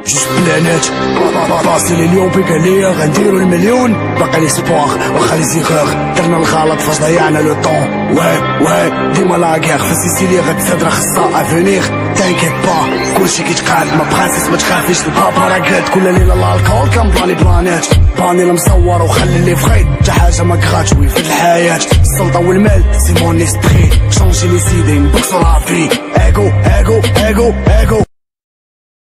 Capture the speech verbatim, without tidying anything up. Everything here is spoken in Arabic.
جوج بلانات راسي لي اليوم بقى ليا غنديرو المليون باقي لي سبوار واخا لي زيغور درنا الغلط فاش ضيعنا لو طون وي وي ديما لاكيغ في سيسيلي غتسادر خصها افونيغ تانكيت با كلشي كيتقاد ما برانسيس ما تخافيش البابا راه قاد كل ليله الالكول كنبلاني بلانات باني المصور وخلي اللي فخيت حتى حاجه ما كغاتوي في الحياه السلطه والمال سي مون اسبري شونجي لي سيدي نبكسو لافي ايغو ايغو ايغو ايغو